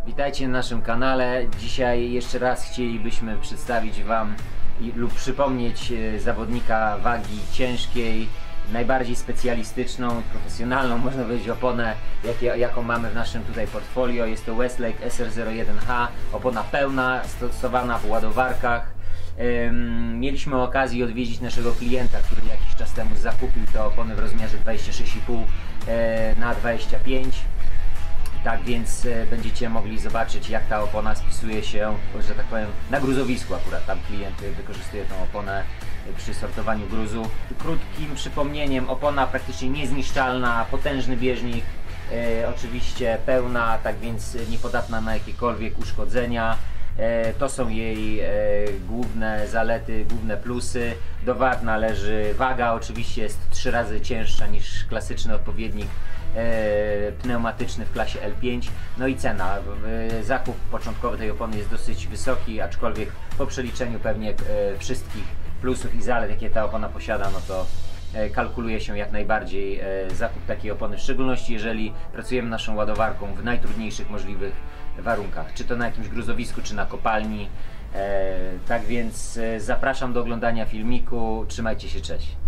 Witajcie na naszym kanale. Dzisiaj jeszcze raz chcielibyśmy przedstawić Wam lub przypomnieć zawodnika wagi ciężkiej, najbardziej specjalistyczną, profesjonalną, można powiedzieć, oponę, jaką mamy w naszym tutaj portfolio. Jest to Westlake SR01H, opona pełna, stosowana w ładowarkach. Mieliśmy okazję odwiedzić naszego klienta, który jakiś czas temu zakupił te opony w rozmiarze 26,5 na 25. Tak więc będziecie mogli zobaczyć, jak ta opona spisuje się, że tak powiem, na gruzowisku. Akurat tam klient wykorzystuje tą oponę przy sortowaniu gruzu. Krótkim przypomnieniem, opona praktycznie niezniszczalna, potężny bieżnik, oczywiście pełna, tak więc niepodatna na jakiekolwiek uszkodzenia. To są jej główne zalety, główne plusy. Do wad należy waga, oczywiście jest 3 razy cięższa niż klasyczny odpowiednik pneumatyczny w klasie L5. No i cena. Zakup początkowy tej opony jest dosyć wysoki, aczkolwiek po przeliczeniu pewnie wszystkich plusów i zalet, jakie ta opona posiada, no to kalkuluje się jak najbardziej zakup takiej opony, w szczególności jeżeli pracujemy naszą ładowarką w najtrudniejszych możliwych warunkach, czy to na jakimś gruzowisku, czy na kopalni. Tak więc zapraszam do oglądania filmiku. Trzymajcie się, cześć.